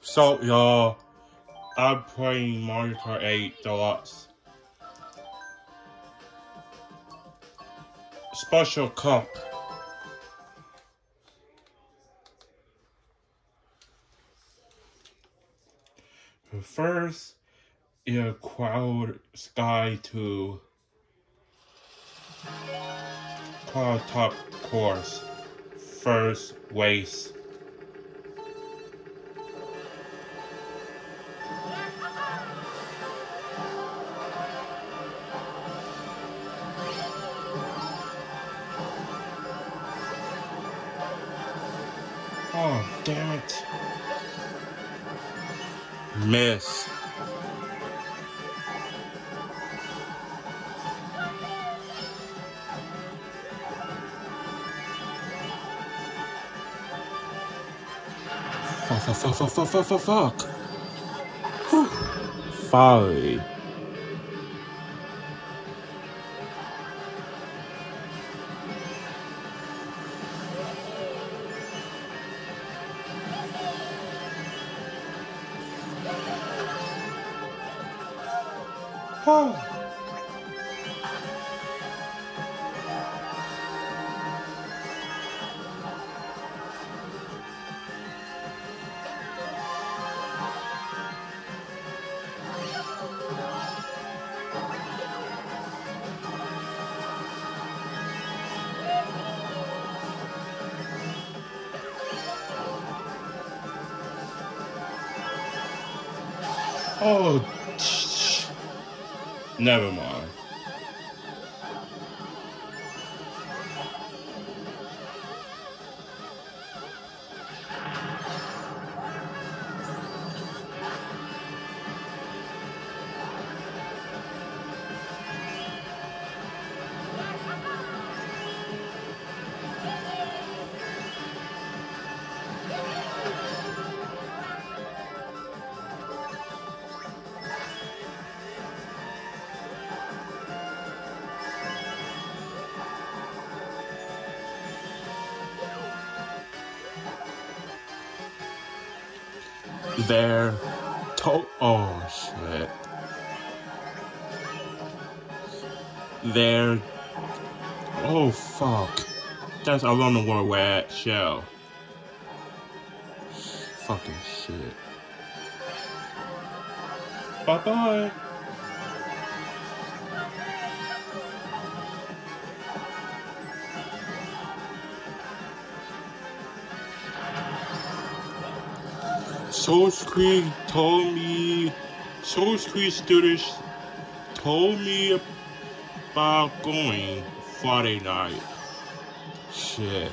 So, y'all, I'm playing Mario Kart 8 Deluxe. Special Cup. First, in Cloud Sky 2. Cloud Top Course. First race. Oh, damn it. Miss. Fuck. Whew. Folly. Oh, never mind. There. Oh, shit. There. Oh, fuck. That's around the world where shell. Fucking shit. Bye-bye. Source Creek students told me about going Friday night. Shit.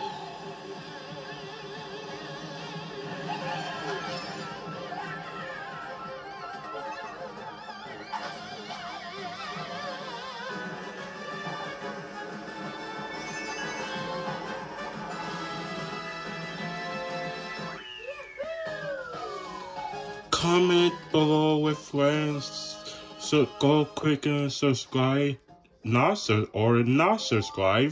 Comment below with friends. So go quick and subscribe. Not subscribe.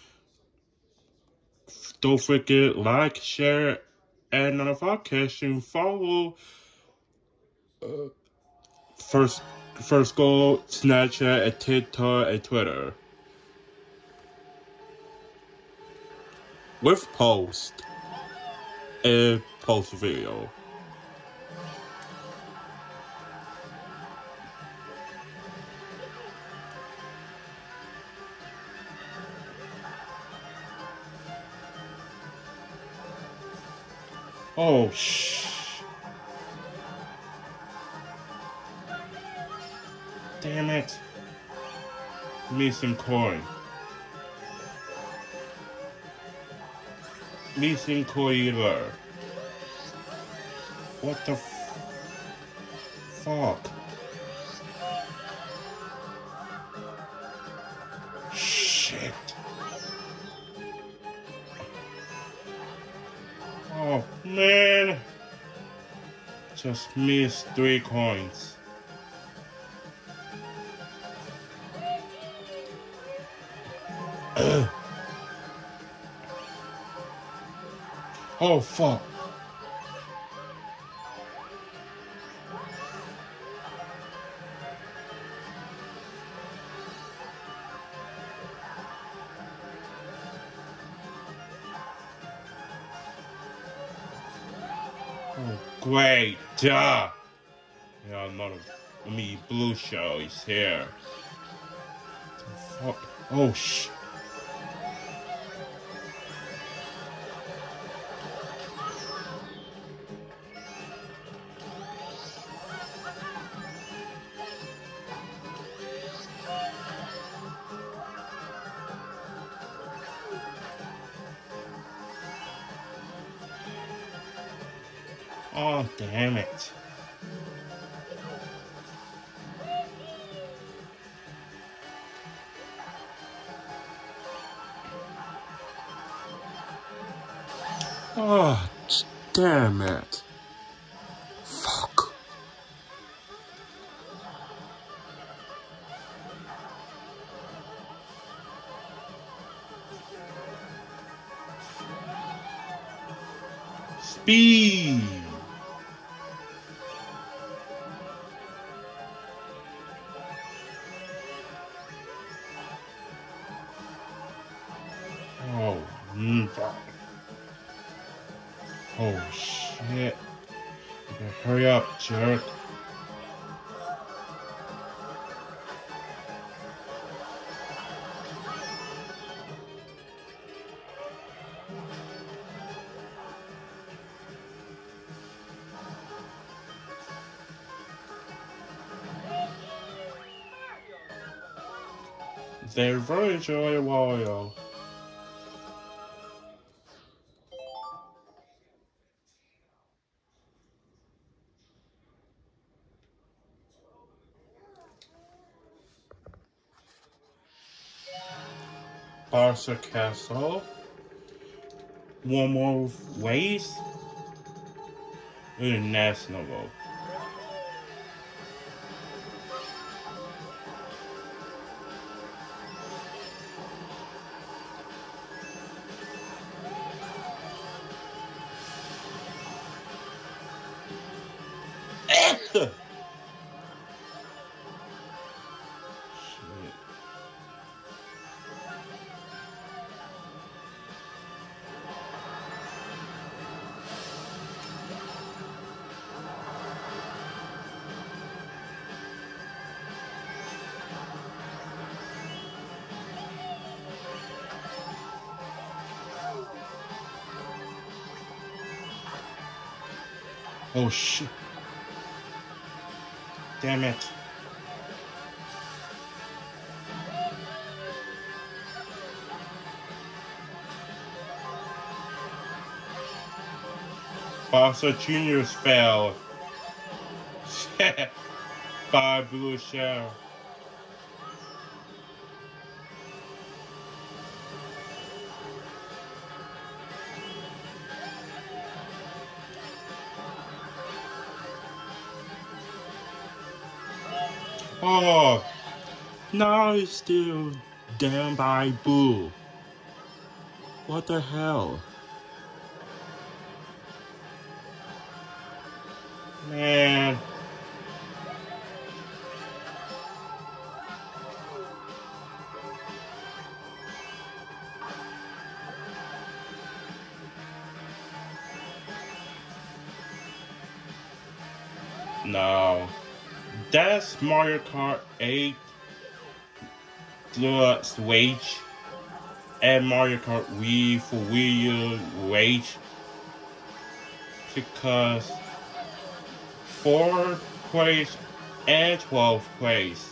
Don't forget like, share, and notification. Follow. First go Snapchat and TikTok and Twitter. With post and post video. Oh, damn it. Missing coin. Missing coiler. What the fuck? Shit. Oh, man. Just missed 3 coins. Oh, fuck. Oh, great. Duh. Yeah, another blue show is here. Oh, sh. Oh, damn it. Oh, damn it. Fuck. Speed. Oh, oh shit. You better hurry up, jerk. They're very enjoyable. Barca Castle. One more ways. International. Shit. Oh shit. Damn it. Barca Juniors fell. By Blue Shell. Oh, now it's still down by Boo. What the hell? Man. No. That's Mario Kart 8 Deluxe Wage and Mario Kart Wii for Wii U Wage because 4th place and 12th place.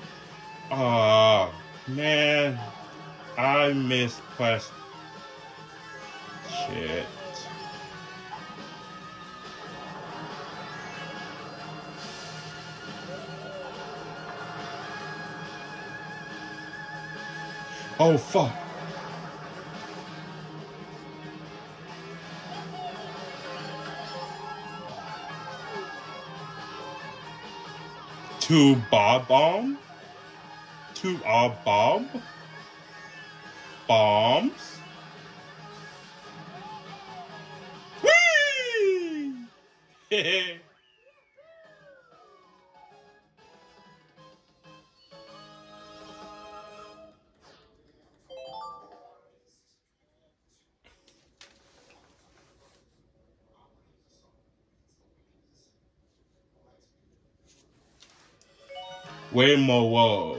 Man, I mispressed. Shit. Oh fuck. To Bob Bomb? To Bob? Bombs? Whee! Way more whoa.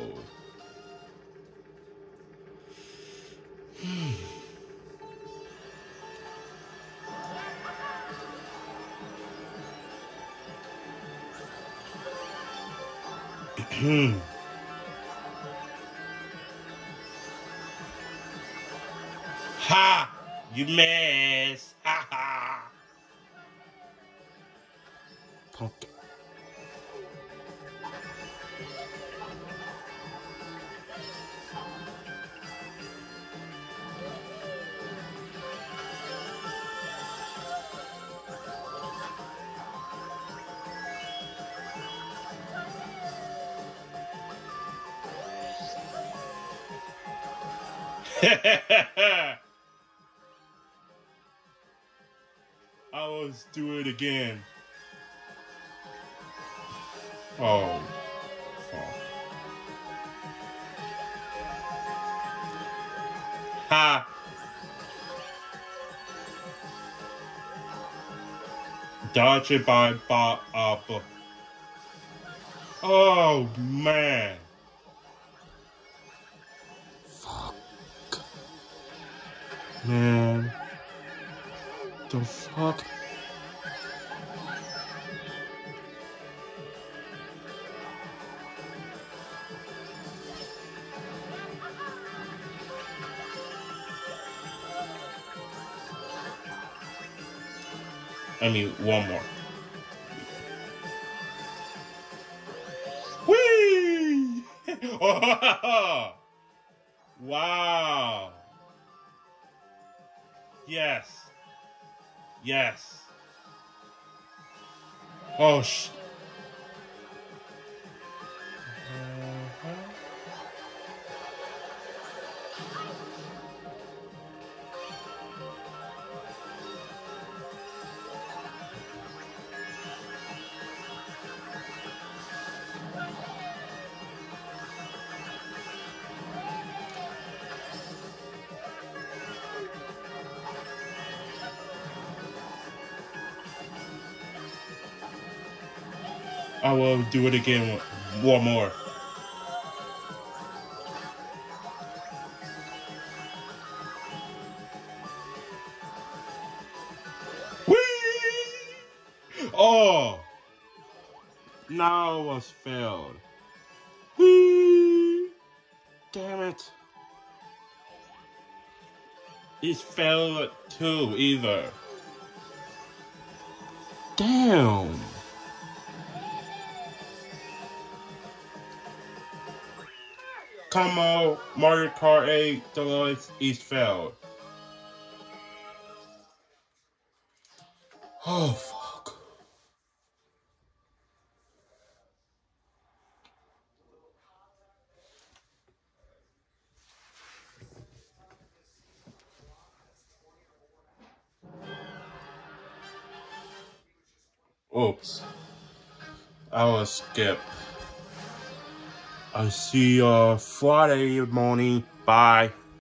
Ha! You missed! Ha ha! Punk. I was do it again. Oh, fuck. Ha! Dodge it by oh man. Fuck. Man. The fuck? I mean, one more. Whee! Wow. Yes. Yes. Oh, I will do it again. One more. Whee! Oh! Now it was failed. Whee! Damn it. It's failed too, either. Damn. Come on, Mario Kart 8 Deluxe is failed. Oh, fuck. Oops. I will skip. I'll see you Friday morning. Bye.